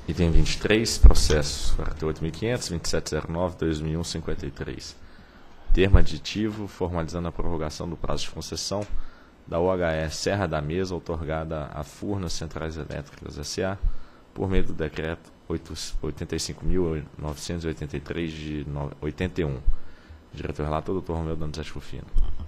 Item 23, processos 48.500, 2709, 2001, 53. Termo aditivo formalizando a prorrogação do prazo de concessão da OHE Serra da Mesa, outorgada a Furnas Centrais Elétricas S.A., por meio do decreto 85.983 de 81. Diretor-relator, Dr. Romeu Donizete Rufino.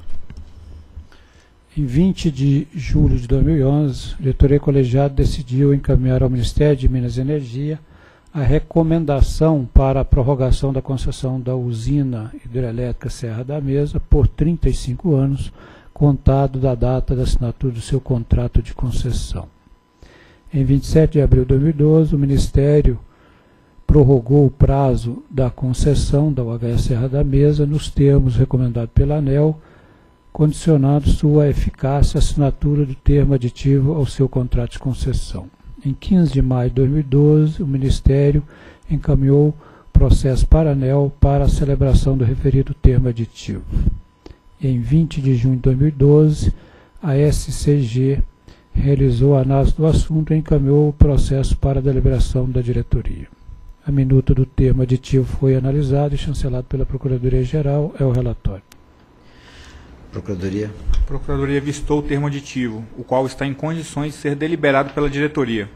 Em 20 de julho de 2011, a diretoria colegiada decidiu encaminhar ao Ministério de Minas e Energia a recomendação para a prorrogação da concessão da usina hidrelétrica Serra da Mesa por 35 anos, contado da data da assinatura do seu contrato de concessão. Em 27 de abril de 2012, o Ministério prorrogou o prazo da concessão da OHE Serra da Mesa nos termos recomendados pela ANEEL, condicionando sua eficácia à assinatura do termo aditivo ao seu contrato de concessão. Em 15 de maio de 2012, o Ministério encaminhou processo para a ANEEL para a celebração do referido termo aditivo. Em 20 de junho de 2012, a SCG realizou a análise do assunto e encaminhou o processo para a deliberação da diretoria. A minuta do termo aditivo foi analisada e chancelada pela Procuradoria-Geral. É o relatório. Procuradoria. A Procuradoria vistou o termo aditivo, o qual está em condições de ser deliberado pela diretoria.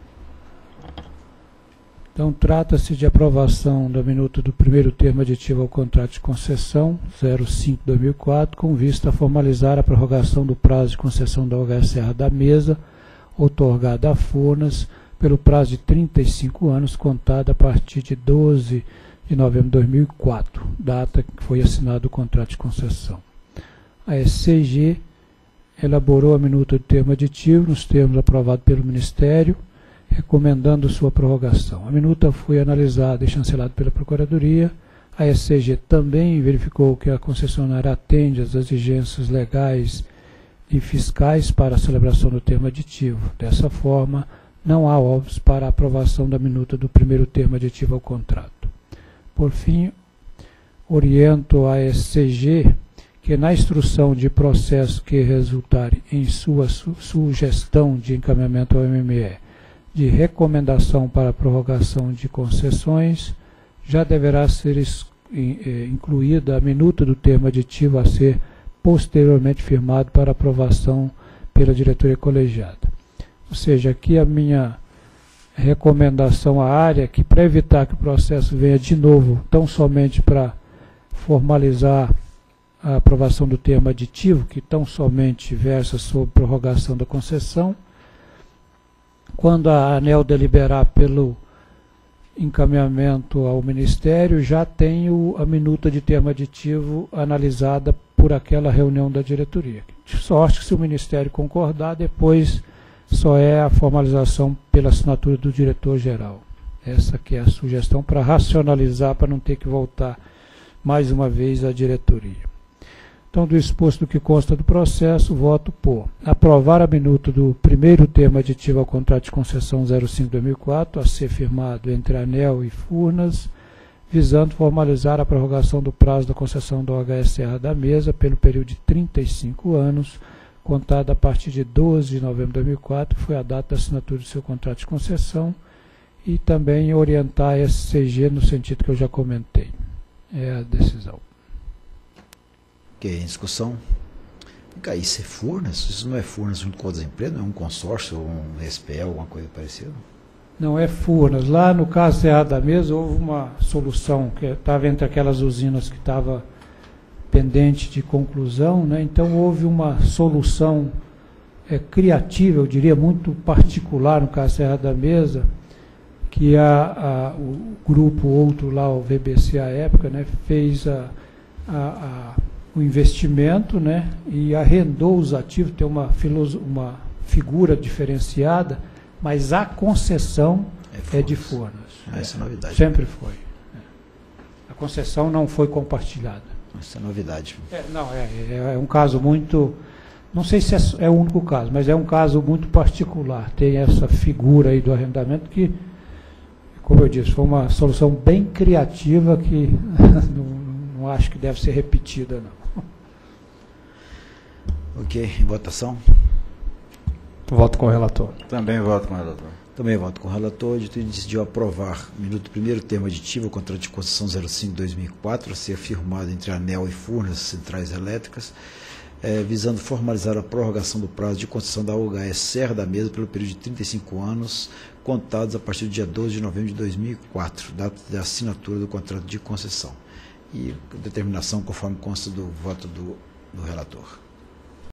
Então, trata-se de aprovação da minuta do primeiro termo aditivo ao contrato de concessão 05/2004, com vista a formalizar a prorrogação do prazo de concessão da OHE Serra da Mesa, outorgada a Furnas, pelo prazo de 35 anos, contado a partir de 12 de novembro de 2004, data que foi assinado o contrato de concessão. A SCG elaborou a minuta do termo aditivo nos termos aprovados pelo Ministério, recomendando sua prorrogação. A minuta foi analisada e chancelada pela Procuradoria. A SCG também verificou que a concessionária atende às exigências legais e fiscais para a celebração do termo aditivo. Dessa forma, não há óbitos para a aprovação da minuta do primeiro termo aditivo ao contrato. Por fim, oriento a SCG que na instrução de processo que resultar em sua sugestão de encaminhamento ao MME de recomendação para a prorrogação de concessões, já deverá ser incluída a minuta do termo aditivo a ser posteriormente firmado para aprovação pela diretoria colegiada. Ou seja, aqui a minha recomendação à área, que para evitar que o processo venha de novo, tão somente para formalizar a aprovação do termo aditivo, que tão somente versa sobre prorrogação da concessão, quando a ANEEL deliberar pelo encaminhamento ao Ministério, já tenho a minuta de termo aditivo analisada por aquela reunião da diretoria. De sorte que, se o Ministério concordar, depois só é a formalização pela assinatura do diretor-geral. Essa que é a sugestão para racionalizar, para não ter que voltar mais uma vez à diretoria. Então, do exposto que consta do processo, voto por aprovar a minuta do primeiro termo aditivo ao contrato de concessão 05/2004, a ser firmado entre a ANEEL e Furnas, visando formalizar a prorrogação do prazo da concessão da OHE Serra da Mesa pelo período de 35 anos, contado a partir de 12 de novembro de 2004, que foi a data da assinatura do seu contrato de concessão, e também orientar a SCG no sentido que eu já comentei. É a decisão. Ok, em discussão. Isso é Furnas? Isso não é Furnas junto com outras empresas? Não é um consórcio, um SPL, alguma coisa parecida? Não é Furnas. Lá no caso Serra da Mesa houve uma solução que estava entre aquelas usinas que estava pendente de conclusão, né? Então houve uma solução criativa, eu diria, muito particular no caso Serra da Mesa, que o grupo outro lá, o VBC à época, né, fez o investimento, né, e arrendou os ativos, tem uma figura diferenciada, mas a concessão é de Furnas. Essa é novidade. Sempre foi. A concessão não foi compartilhada. Essa é novidade. É um caso muito... Não sei se é o único caso, mas é um caso muito particular. Tem essa figura aí do arrendamento que, como eu disse, foi uma solução bem criativa que não acho que deve ser repetida, não. Ok, em votação. Voto com o relator. Também voto com o relator. Também voto com o relator, e decidiu aprovar o minuto do primeiro termo aditivo ao contrato de concessão 05/2004, a ser firmado entre a ANEEL e Furnas Centrais Elétricas, visando formalizar a prorrogação do prazo de concessão da OHS Serra da Mesa pelo período de 35 anos, contados a partir do dia 12 de novembro de 2004, data de assinatura do contrato de concessão. E determinação conforme consta do voto do relator.